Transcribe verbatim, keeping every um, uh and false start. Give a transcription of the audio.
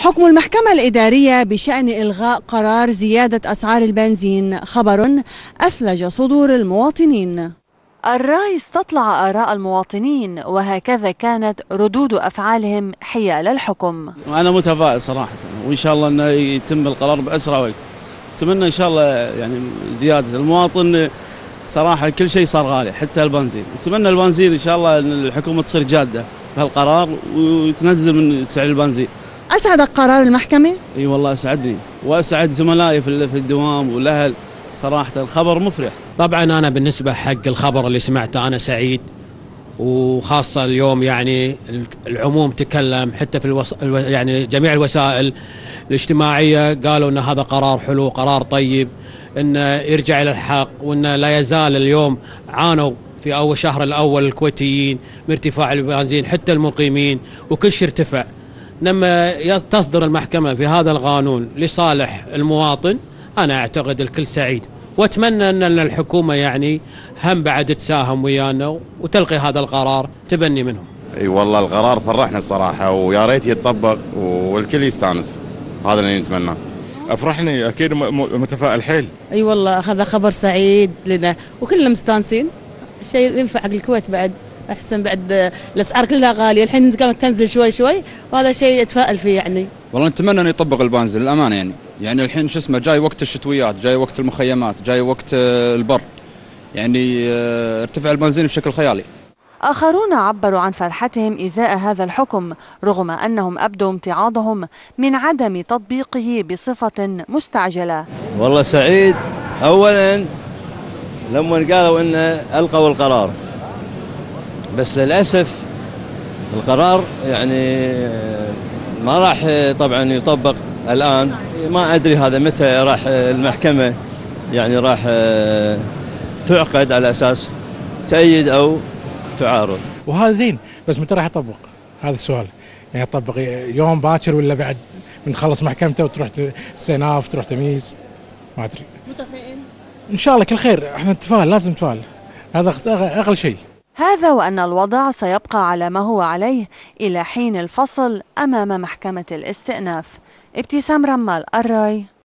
حكم المحكمة الإدارية بشأن إلغاء قرار زيادة أسعار البنزين خبر أثلج صدور المواطنين. الرأي استطلع آراء المواطنين، وهكذا كانت ردود أفعالهم حيال الحكم. أنا متفائل صراحة، وإن شاء الله أنه يتم القرار بأسرع وقت. أتمنى إن شاء الله يعني زيادة المواطن، صراحة كل شيء صار غالي حتى البنزين. أتمنى البنزين إن شاء الله أن الحكومة تصير جادة بهالقرار وتنزل من سعر البنزين. أسعدك قرار المحكمة؟ اي والله اسعدني واسعد زملائي في الدوام والاهل، صراحه الخبر مفرح. طبعا انا بالنسبه حق الخبر اللي سمعته انا سعيد، وخاصه اليوم يعني العموم تكلم حتى في الوص... يعني جميع الوسائل الاجتماعيه قالوا ان هذا قرار حلو، قرار طيب، انه يرجع الى الحق، وانه لا يزال اليوم عانوا في اول شهر الاول الكويتيين من ارتفاع البنزين حتى المقيمين وكل شيء ارتفع. لما تصدر المحكمة في هذا القانون لصالح المواطن أنا أعتقد الكل سعيد، وأتمنى أن الحكومة يعني هم بعد تساهم ويانا وتلقي هذا القرار تبني منهم. اي والله القرار فرحنا الصراحة، ويا ريت يتطبق والكل يستانس، هذا اللي نتمناه. أفرحني أكيد، متفائل حيل. اي والله هذا خبر سعيد لنا وكلنا مستانسين، شيء ينفع حق الكويت بعد احسن، بعد الاسعار كلها غاليه، الحين قامت تنزل شوي شوي وهذا شيء اتفائل فيه يعني. والله نتمنى انه يطبق البنزين للامانه، يعني يعني الحين شو اسمه جاي وقت الشتويات، جاي وقت المخيمات، جاي وقت البر، يعني ارتفع البنزين بشكل خيالي. آخرون عبروا عن فرحتهم إزاء هذا الحكم، رغم أنهم أبدوا امتعاضهم من عدم تطبيقه بصفة مستعجلة. والله سعيد أولا لما قالوا إن ألقوا القرار، بس للأسف القرار يعني ما راح طبعا يطبق الآن. ما أدري هذا متى راح المحكمة يعني راح تعقد على أساس تأيد أو تعارض. وهذا زين، بس متى راح يطبق؟ هذا السؤال. يعني يطبق يوم باكر ولا بعد بنخلص محكمته وتروح استئناف تروح تمييز؟ ما أدري. متفائل؟ إن شاء الله كل خير، احنا نتفائل، لازم نتفائل، هذا أغلى شيء. هذا وأن الوضع سيبقى على ما هو عليه إلى حين الفصل أمام محكمة الاستئناف. ابتسام رمال، الرأي.